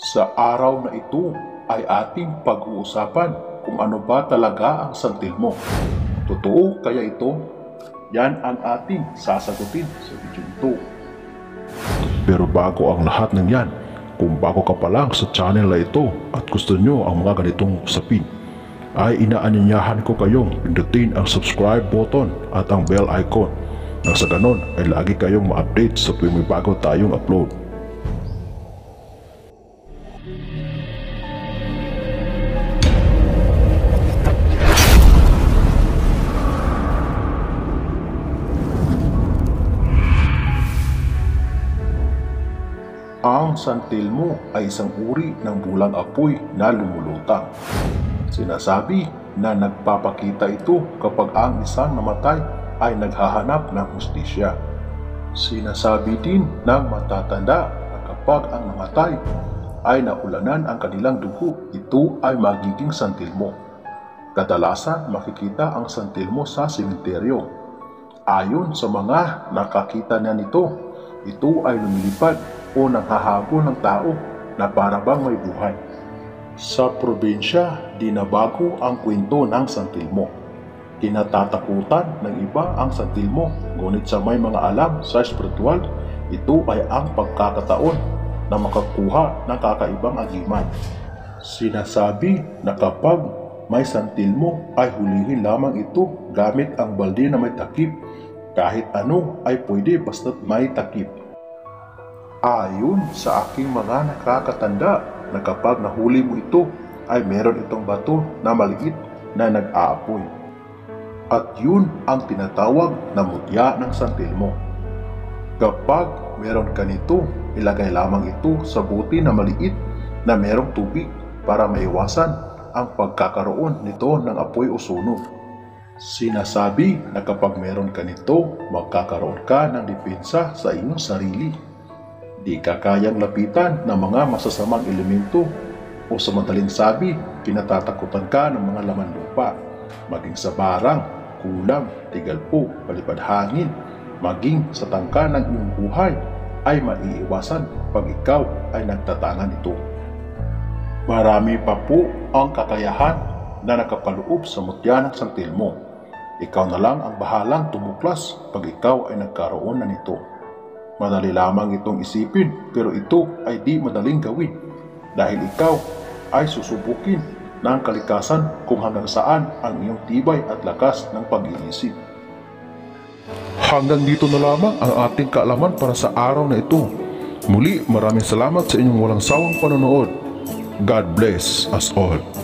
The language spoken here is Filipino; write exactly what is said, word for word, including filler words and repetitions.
Sa araw na ito ay ating pag-uusapan kung ano ba talaga ang santil mo. Totoo kaya ito? Yan ang ating sasagutin sa video ito. Pero bago ang lahat ng yan, kung bago ka pa lang sa channel na ito at gusto nyo ang mga ganitong usapin, ay inaanyayahan ko kayong pindutin ang subscribe button at ang bell icon nang sa ganon ay lagi kayong ma-update sa tuwing may bago tayong upload. Ang santil mo ay isang uri ng bulang apoy na lumulutang. Sinasabi na nagpapakita ito kapag ang isang namatay ay naghahanap ng hustisya. Sinasabi din ng matatanda na kapag ang namatay ay naulanan ang kanilang dugo, ito ay magiging santil mo. Kadalasan makikita ang santil mo sa sementeryo. Ayon sa mga nakakita na nito, ito ay lumilipad o nanghahabol ng tao na para bang may buhay. Sa probinsya, di na bago ang kwento ng santil mo. Kinatatakutan ng iba ang santil mo, ngunit sa may mga alam sa espiritual, ito ay ang pagkakataon na makakuha ng kakaibang agiman. Sinasabi na kapag may santil mo ay hulihin lamang ito gamit ang balde na may takip. Kahit ano ay pwede basta't may takip. Ayon sa aking mga nakakatanda na kapag nahuli mo ito ay meron itong bato na maliit na nag-aapoy. At yun ang tinatawag na mutya ng santil mo. Kapag meron ka nito, ilagay lamang ito sa buti na maliit na merong tubig para maiwasan ang pagkakaroon nito ng apoy o sunog. Sinasabi na kapag meron ka nito, magkakaroon ka ng depensa sa iyong sarili. Di ka kayang lapitan ng mga masasamang elemento o sa madaling sabi, kinatatakutan ka ng mga laman lupa, maging sa barang, kulam, tigalpo, palipad hangin, maging sa tangka ng iyong buhay ay maiiwasan pag ikaw ay nagtatangan ito. Marami pa po ang kakayahan na nakapaloob sa mutya ng santil mo. Ikaw na lang ang bahalang tumuklas pag ikaw ay nagkaroon na nito. Madali lamang itong isipin pero ito ay di madaling gawin dahil ikaw ay susubukin ng kalikasan kung hanggang saan ang iyong tibay at lakas ng pag-iisip. Hanggang dito na lamang ang ating kaalaman para sa araw na ito. Muli, maraming salamat sa inyong walang sawang panonood. God bless us all.